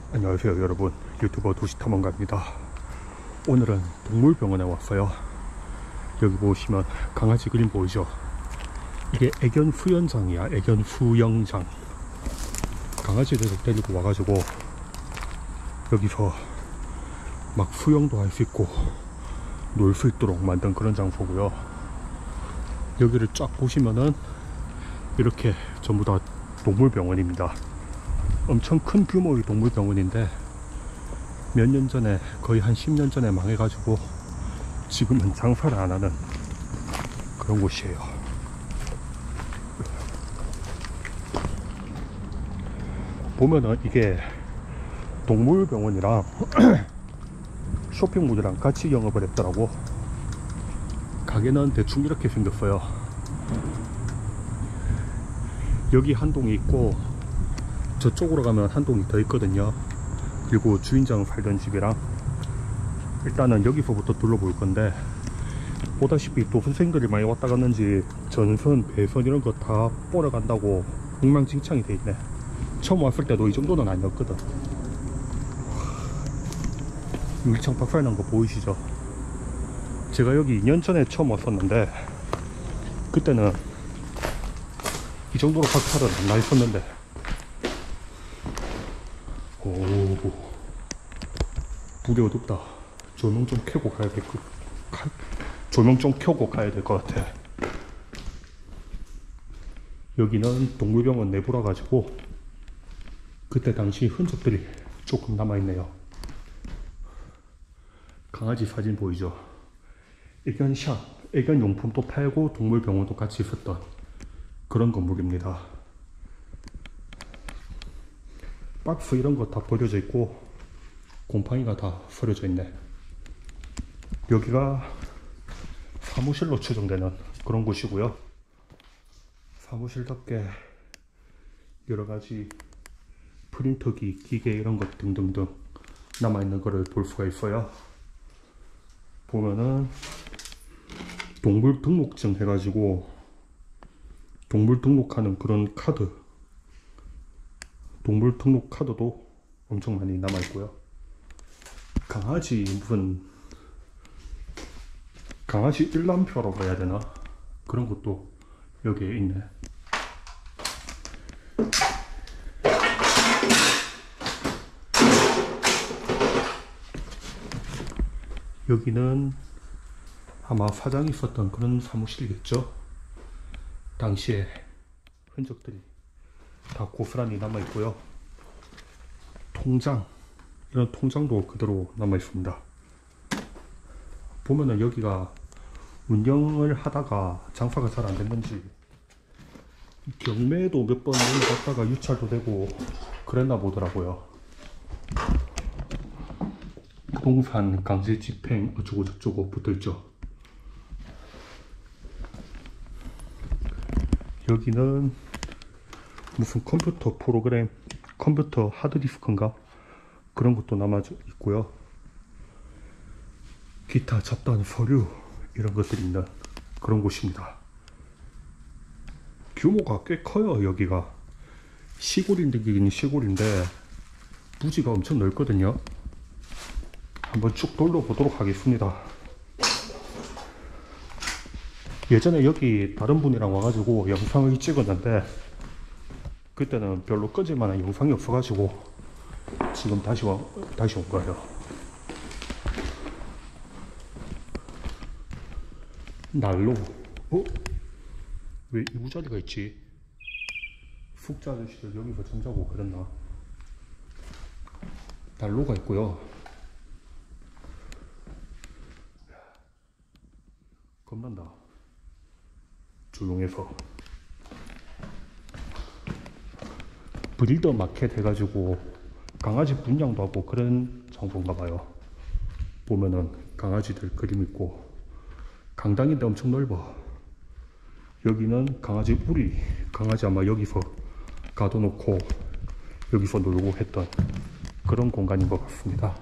안녕하세요 여러분, 유튜버 도시탐험가입니다. 오늘은 동물병원에 왔어요. 여기 보시면 강아지 그림 보이죠? 이게 애견 수영장이야. 애견 수영장. 강아지들을 데리고 와가지고 여기서 막 수영도 할 수 있고 놀 수 있도록 만든 그런 장소고요. 여기를 쫙 보시면은 이렇게 전부 다 동물병원입니다. 엄청 큰 규모의 동물병원인데 몇 년 전에, 거의 한 10년 전에 망해가지고 지금은 장사를 안 하는 그런 곳이에요. 보면은 이게 동물병원이랑 쇼핑몰이랑 같이 영업을 했더라고. 가게는 대충 이렇게 생겼어요. 여기 한 동이 있고 저쪽으로 가면 한 동이 더 있거든요. 그리고 주인장 살던 집이랑. 일단은 여기서부터 둘러볼 건데, 보다시피 또 선생님들이 많이 왔다 갔는지 전선, 배선 이런 거 다 보러 간다고 엉망진창이 돼 있네. 처음 왔을 때도 이 정도는 아니었거든. 유리창 박살난 거 보이시죠? 제가 여기 2년 전에 처음 왔었는데 그때는 이 정도로 박살은 안 나 있었는데. 오, 불이 어둡다. 조명 좀 켜고 가야 될 것. 조명 좀 켜고 가야 될 것 같아. 여기는 동물병원 내부라 가지고 그때 당시 흔적들이 조금 남아있네요. 강아지 사진 보이죠? 애견샵, 애견용품도 팔고 동물병원도 같이 있었던 그런 건물입니다. 박스 이런 거 다 버려져 있고 곰팡이가 다 서려져 있네. 여기가 사무실로 추정되는 그런 곳이고요. 사무실답게 여러가지 프린터기, 기계 이런 것 등등등 남아있는 거를 볼 수가 있어요. 보면은 동물 등록증 해가지고 동물 등록하는 그런 카드, 동물 등록 카드도 엄청 많이 남아있고요. 강아지 무슨 강아지 일람표라고 해야 되나? 그런 것도 여기에 있네. 여기는 아마 사장이 있었던 그런 사무실이겠죠? 당시에 흔적들이 다 고스란히 남아있고요. 통장, 이런 통장도 그대로 남아있습니다. 보면은 여기가 운영을 하다가 장사가 잘 안됐는지 경매도 몇 번 갔다가 유찰도 되고 그랬나 보더라고요. 부동산 강제 집행 어쩌고 저쩌고 붙어있죠. 여기는 무슨 컴퓨터 프로그램, 컴퓨터 하드디스크인가? 그런 것도 남아 있고요. 기타 잡다한 서류 이런 것들이 있는 그런 곳입니다. 규모가 꽤 커요. 여기가 시골인데 시골인데 부지가 엄청 넓거든요. 한번 쭉 돌려보도록 하겠습니다. 예전에 여기 다른 분이랑 와가지고 영상을 찍었는데 그때는 별로 꺼질만한 영상이 없어가지고 지금 다시 온 거예요. 난로. 왜 이부자리가 있지? 숙자 아저씨들 여기서 잠자고 그랬나? 난로가 있고요. 겁난다. 조용해서. 브리더 마켓 해가지고 강아지 분양도 하고 그런 장소인가 봐요. 보면은 강아지들 그림 있고 강당인데 엄청 넓어. 여기는 강아지 우리, 강아지 아마 여기서 가둬놓고 여기서 놀고 했던 그런 공간인 것 같습니다.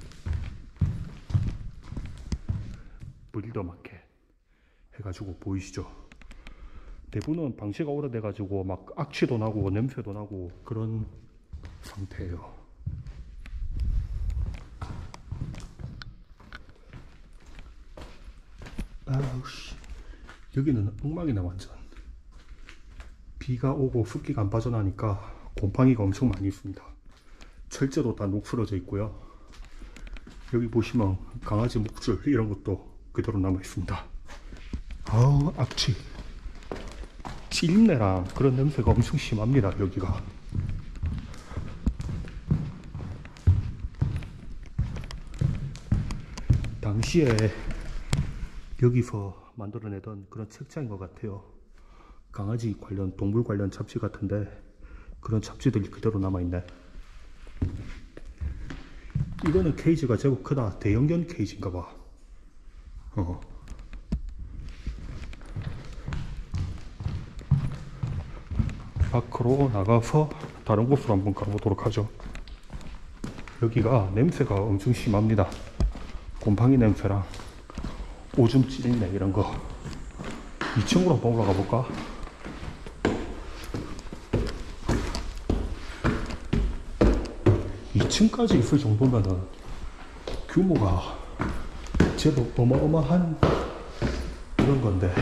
브리더 마켓 해가지고 보이시죠? 대부분은 방치가 오래돼가지고 막 악취도 나고 냄새도 나고 그런 상태예요. 아우씨, 여기는 엉망이네 완전. 비가 오고 습기가 안 빠져나니까 곰팡이가 엄청 많이 있습니다. 철제도 다 녹슬어져 있고요. 여기 보시면 강아지 목줄 이런 것도 그대로 남아 있습니다. 아우 악취, 찌린내랑 그런 냄새가 엄청 심합니다. 여기가 당시에 여기서 만들어내던 그런 책장인 것 같아요. 강아지 관련, 동물 관련 잡지 같은데 그런 잡지들이 그대로 남아있네. 이거는 케이지가 제법 크다. 대형견 케이지인가봐. 밖으로 나가서 다른 곳으로 한번 가보도록 하죠. 여기가 냄새가 엄청 심합니다. 곰팡이 냄새랑 오줌 찌린내 이런 거. 2층으로 한번 올라가 볼까? 층까지 있을 정도면은 규모가 제법 어마어마한 그런 건데,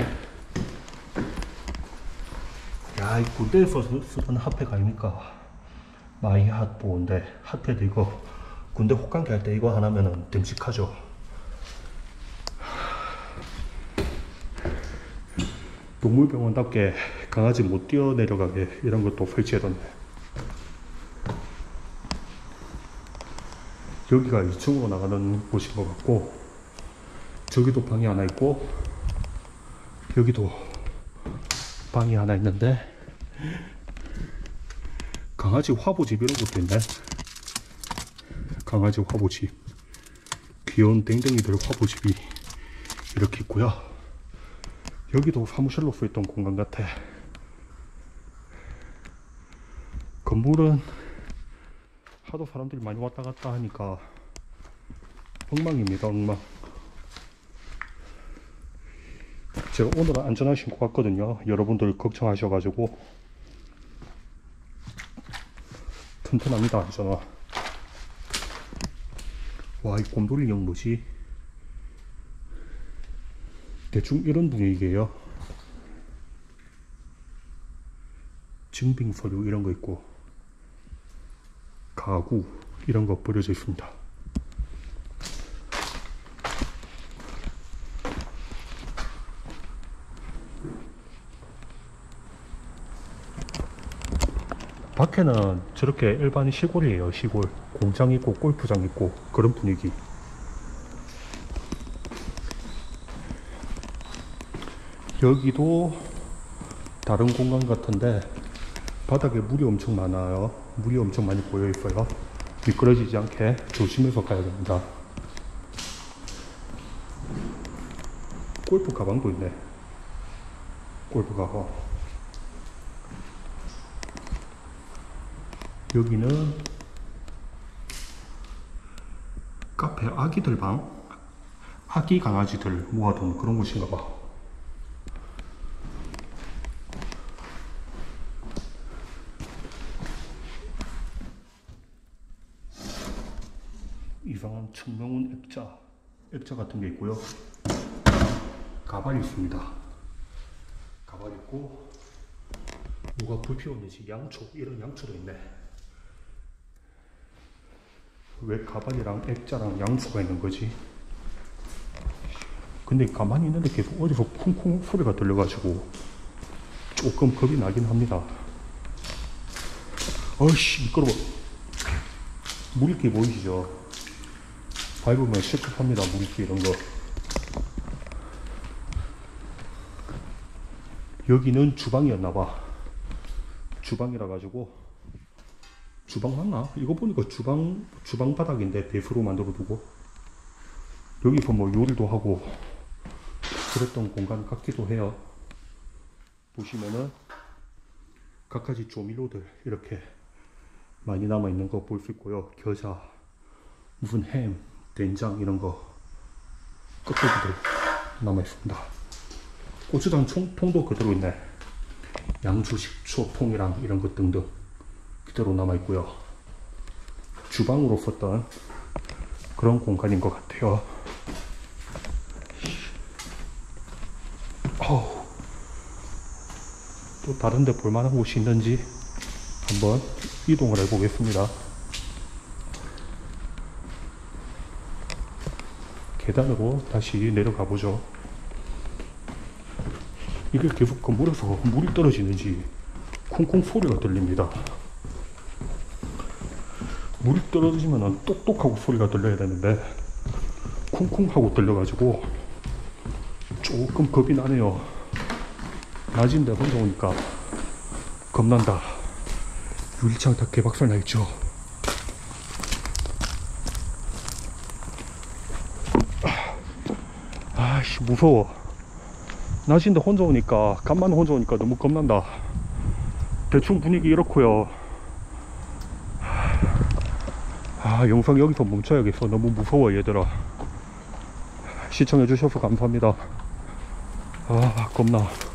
야, 이 군대에서 쓰던 핫팩 아닙니까? 마이 핫보인데, 핫팩도 이거 군대 혹한기 할 때 이거 하나면은 듬직하죠. 동물병원답게 강아지 못 뛰어내려가게 이런 것도 설치해뒀네. 여기가 2층으로 나가는 곳인 것 같고, 저기도 방이 하나 있고, 여기도 방이 하나 있는데, 강아지 화보집 이런 것도 있네. 강아지 화보집, 귀여운 댕댕이들 화보집이 이렇게 있고요. 여기도 사무실로 쓰였던 공간 같아. 건물은 하도 사람들이 많이 왔다 갔다 하니까 엉망입니다. 엉망. 제가 오늘은 안전화 신고 갔거든요. 여러분들 걱정하셔가지고. 튼튼합니다, 안전화. 와, 이 곰돌이형 뭐지? 대충 이런 분위기예요. 증빙 서류 이런 거 있고, 가구 이런 거 버려져 있습니다. 밖에는 저렇게 일반 시골이에요. 시골. 공장 있고 골프장 있고 그런 분위기. 여기도 다른 공간 같은데 바닥에 물이 엄청 많아요. 물이 엄청 많이 고여 있어요. 미끄러지지 않게 조심해서 가야 됩니다. 골프 가방도 있네. 골프 가방. 여기는 카페 아기들 방? 아기 강아지들 모아둔 그런 곳인가 봐. 이상한 청명운 액자 같은 게 있고요. 가발이 있습니다. 가발 있고, 누가 불 피웠는지 양초, 이런 양초도 있네. 왜 가발이랑 액자랑 양초가 있는 거지? 근데 가만히 있는데 계속 어디서 쿵쿵 소리가 들려가지고 조금 겁이 나긴 합니다. 어이씨, 미끄러워. 물기 보이시죠? 밟으면 실컷합니다. 물기 이런 거. 여기는 주방이었나봐. 주방이라 가지고, 주방 맞나? 이거 보니까 주방 바닥인데 배수로 만들어 두고 여기서 뭐 요리도 하고 그랬던 공간 같기도 해요. 보시면은 갖가지 조미료들 이렇게 많이 남아 있는 거 볼 수 있고요. 겨자, 무슨 햄, 된장 이런 거 껍데기들 남아 있습니다. 고추장 통도 그대로 있네. 양주 식초 통이랑 이런 것 등등 그대로 남아 있고요. 주방으로 썼던 그런 공간인 것 같아요. 또 다른 데 볼만한 곳이 있는지 한번 이동을 해 보겠습니다. 계단으로 다시 내려가 보죠. 이게 계속 건물에서 물이 떨어지는지 쿵쿵 소리가 들립니다. 물이 떨어지면 똑똑하고 소리가 들려야 되는데 쿵쿵 하고 들려가지고 조금 겁이 나네요. 낮인데 혼자 오니까 겁난다. 유리창 다 개박살 나 있죠. 아씨 무서워. 낮인데 혼자 오니까, 간만에 혼자 오니까 너무 겁난다. 대충 분위기 이렇고요. 영상 여기서 멈춰야겠어. 너무 무서워 얘들아. 시청해 주셔서 감사합니다. 겁나.